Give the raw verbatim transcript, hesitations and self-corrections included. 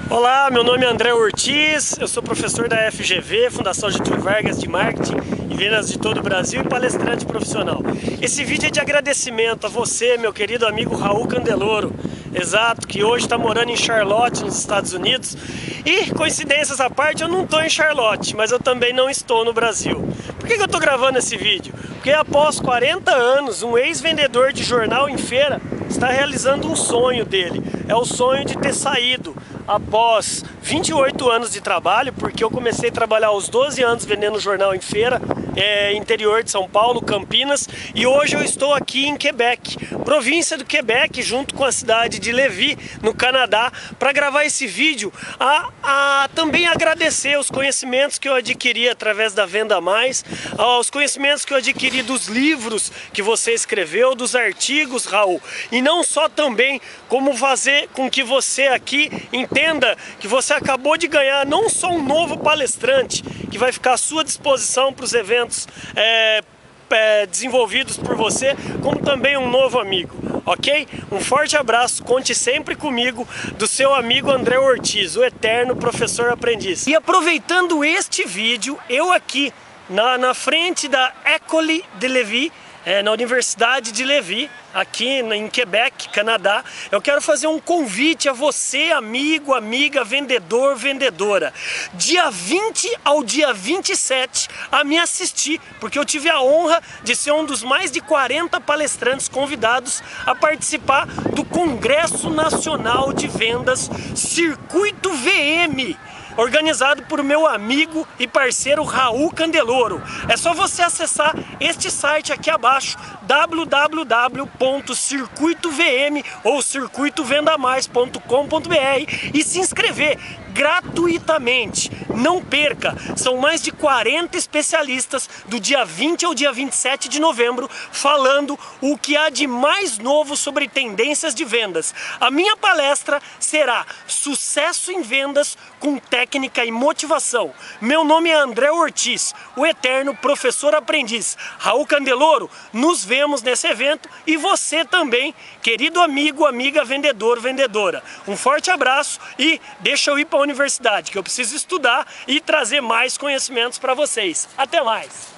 Olá, meu nome é André Ortiz, eu sou professor da F G V, Fundação Getúlio Vargas de Marketing e Vendas de todo o Brasil e palestrante profissional. Esse vídeo é de agradecimento a você, meu querido amigo Raul Candeloro, exato, que hoje está morando em Charlotte, nos Estados Unidos. E, coincidências à parte, eu não estou em Charlotte, mas eu também não estou no Brasil. Por que que eu estou gravando esse vídeo? Porque após quarenta anos, um ex-vendedor de jornal em feira está realizando um sonho dele. É o sonho de ter saído após vinte e oito anos de trabalho, porque eu comecei a trabalhar aos doze anos vendendo jornal em feira, é, interior de São Paulo, Campinas, e hoje eu estou aqui em Quebec, província do Quebec, junto com a cidade de Lévis, no Canadá, para gravar esse vídeo, a, a também agradecer os conhecimentos que eu adquiri através da Venda Mais, os conhecimentos que eu adquiri dos livros que você escreveu, dos artigos, Raul, e não só também como fazer com que você aqui entenda que você acabou de ganhar não só um novo palestrante que vai ficar à sua disposição para os eventos é, é, desenvolvidos por você, como também um novo amigo, ok? Um forte abraço, conte sempre comigo, do seu amigo André Ortiz, o eterno professor aprendiz. E aproveitando este vídeo, eu aqui na, na frente da École de Lévis, É, na Universidade de Lévis, aqui em Quebec, Canadá, eu quero fazer um convite a você, amigo, amiga, vendedor, vendedora. Dia vinte ao dia vinte e sete, a me assistir, porque eu tive a honra de ser um dos mais de quarenta palestrantes convidados a participar do Congresso Nacional de Vendas Circuito V M, organizado por meu amigo e parceiro Raul Candeloro. É só você acessar este site aqui abaixo, w w w ponto circuito v m ou circuito venda mais ponto com ponto b r, e se inscrever gratuitamente. Não perca, são mais de quarenta especialistas do dia vinte ao dia vinte e sete de novembro falando o que há de mais novo sobre tendências de vendas. A minha palestra será Sucesso em Vendas com Técnica e Motivação. Meu nome é André Ortiz, o eterno professor aprendiz. Raul Candeloro, nos vemos nesse evento, e você também, querido amigo, amiga, vendedor, vendedora. Um forte abraço e deixa eu ir para a universidade, que eu preciso estudar e trazer mais conhecimentos para vocês. Até mais!